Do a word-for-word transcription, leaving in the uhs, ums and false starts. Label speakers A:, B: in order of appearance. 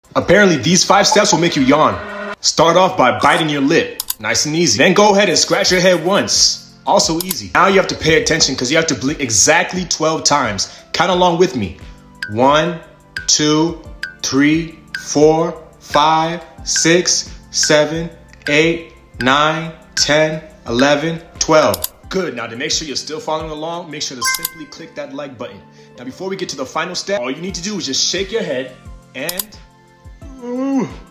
A: Apparently, these five steps will make you yawn. Start off by biting your lip. Nice and easy. Then go ahead and scratch your head once. Also easy. Now you have to pay attention because you have to blink exactly twelve times. Count along with me. One, two, three, four, five, six, seven, eight, nine, ten, eleven, twelve. Good. Now to make sure you're still following along, make sure to simply click that like button. Now before we get to the final step, all you need to do is just shake your head and... Ooh.